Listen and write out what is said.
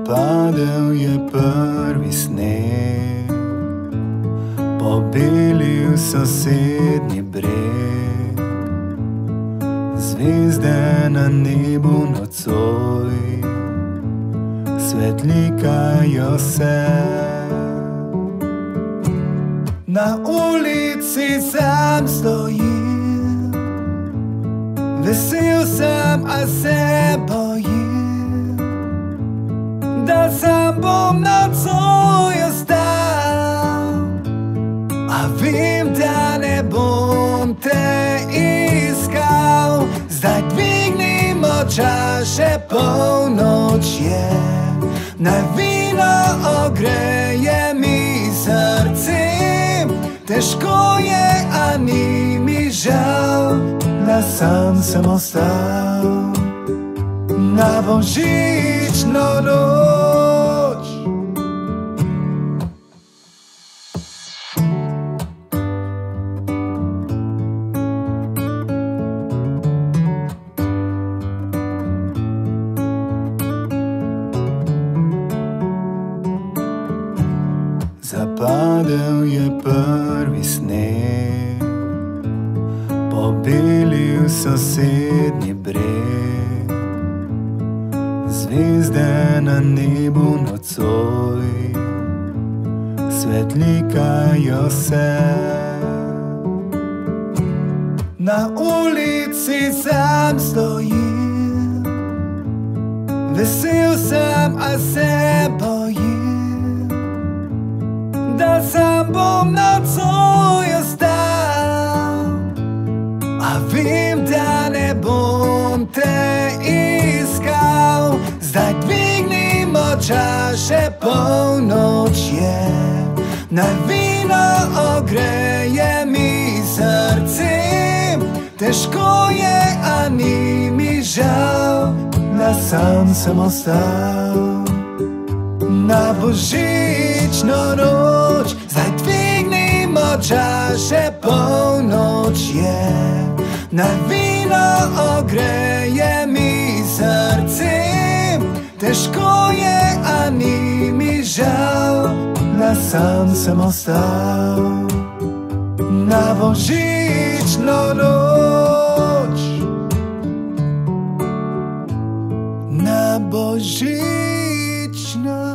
Zapadel je prvi sneg, pobelil sosednji breg, zvezde na nebu nocoj svetlikajo se. Na ulici sam stojim, vesel sem, a se bojim, da sam bom nocoj ostal, a vem, da ne bom te iskal. Zdaj dvignimo čaše, polnoč je, naj vino ogreje mi srce. Težko je, a ni mi žal, da sam sem ostal na božično noč. Zapadel je prvi sneg, pobelil sosednji breg, zvezde na nebu nocoj svetlikajo se. Na ulici sam stojim, vesel sem, a se bojim, da sam bom nocoj ostal, a vem, da ne bom te iskal. Zdaj dvignimo čaše, polnoč je, naj vino ogreje mi srce. Težko je, a ni mi žal, da sam sem ostal na božično noč. Zdaj dvignimo čaše, polnoč je, naj vino ogreje mi srce. Težko je, a ni mi žal, da sam sem ostal na božično noč. Na božično